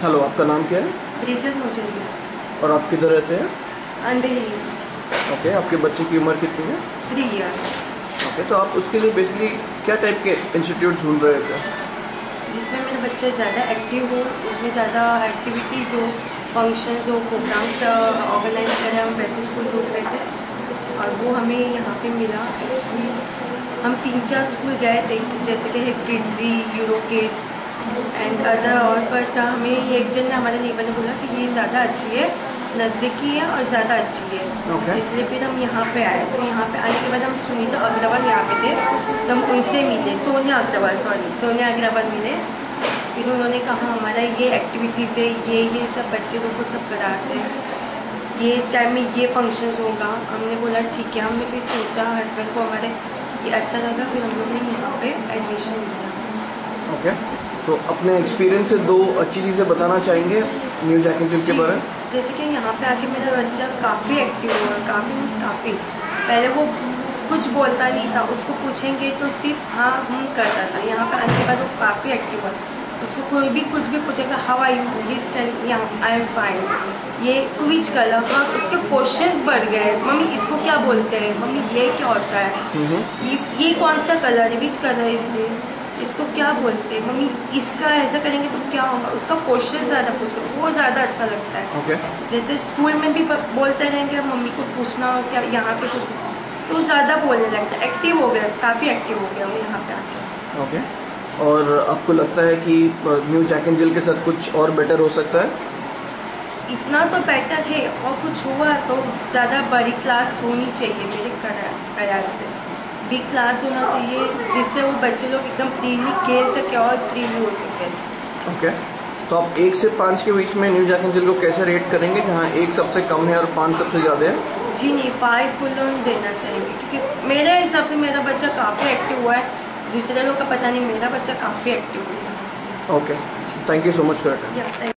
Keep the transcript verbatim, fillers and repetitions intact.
Hello, आपका नाम क्या है? ब्रिजल मुजरिया। और आप किधर रहते हैं? Under east. ओके, आपके बच्चे की उम्र कितनी है? Three years. ओके, तो आप उसके लिए बेसिकली क्या टाइप के इंस्टीट्यूट ढूंढ रहे थे? जिसमें मेरा बच्चा ज़्यादा एक्टिव हो, उसमें ज़्यादा एक्टिविटीज़ हो, फंक्शंस हो, प्रोग्राम्स ऑर्गेनाइज करें, हम वैसे स्कूल ढूंढ रहे थे और वो हमें यहाँ पे मिला। एक्चुअली हम तीन चार स्कूल गए थे, जैसे कि है Kidzee, Euro Kids and other, और बट हमें ये एक जन ने हमारे नेबर ने बोला कि ये ज़्यादा अच्छी है, नज़दीकी है और ज़्यादा अच्छी है। okay. इसलिए फिर हम यहाँ पे आए। तो यहाँ पे आने के बाद हम सुनीता अग्रवाल यहाँ पे थे, तो हम उनसे मिले, सोनिया अग्रवाल सॉरी सोनिया अग्रवाल मिले। फिर उन्होंने कहा हमारा ये एक्टिविटीज़ है, ये ये सब बच्चे लोग को सब कराते हैं, ये टाइम में ये फंक्शंस होगा। हमने बोला ठीक है। हमने फिर सोचा, हस्बैंड को हमारे ये अच्छा लगा, फिर हम लोग ने यहाँ पे एडमिशन लिया। Okay okay. तो अपने एक्सपीरियंस से दो अच्छी चीज़ें बताना चाहेंगे न्यू जैक एंड जिल के बारे में? जैसे कि यहाँ पे आके मेरा बच्चा काफ़ी एक्टिव हुआ, काफ़ी मीन्स काफ़ी। पहले वो कुछ बोलता नहीं था, उसको पूछेंगे तो सिर्फ हाँ हम करता था। यहाँ पे आने के बाद वो काफ़ी एक्टिव हुआ। उसको कोई भी कुछ भी पूछेगा, how are you, he stand या आई एम फाइन, ये विच कलर, हाँ उसके क्वेश्चंस बढ़ गए। मम्मी इसको क्या बोलते हैं, मम्मी ये क्या होता है, ये ये कौन सा कलर है, विच कलर इज दिस, इसको क्या बोलते हैं मम्मी, इसका ऐसा करेंगे तो क्या होगा। उसका क्वेश्चन ज़्यादा पूछ कर वो ज़्यादा अच्छा लगता है। okay. जैसे स्कूल में भी बोलते रहेंगे मम्मी को पूछना हो क्या, यहाँ पे कुछ तो ज़्यादा बोलने लगता है, एक्टिव हो गया, काफ़ी एक्टिव हो गया वो यहाँ पे आके। Okay okay. और आपको लगता है कि न्यू जैक एंड जिल के साथ कुछ और बेटर हो सकता है? इतना तो बेटर है, और कुछ हुआ तो ज़्यादा बड़ी क्लास होनी चाहिए मेरे ख्याल से। बिग क्लास होना चाहिए जिससे वो बच्चे लोग एकदम फ्रीली खेल सके और फ्रीली हो सके। Okay okay. तो आप एक से पाँच के बीच में न्यू जैक एंड जिल को कैसे रेट करेंगे, जहाँ एक सबसे कम है और पाँच सबसे ज़्यादा है? जी नहीं, फाइव फुल ऑन देना चाहेंगे, क्योंकि मेरे हिसाब से मेरा बच्चा काफ़ी एक्टिव हुआ है। दूसरे लोग का पता नहीं, मेरा बच्चा काफ़ी एक्टिव हुआ है। Okay, thank you so much for your time.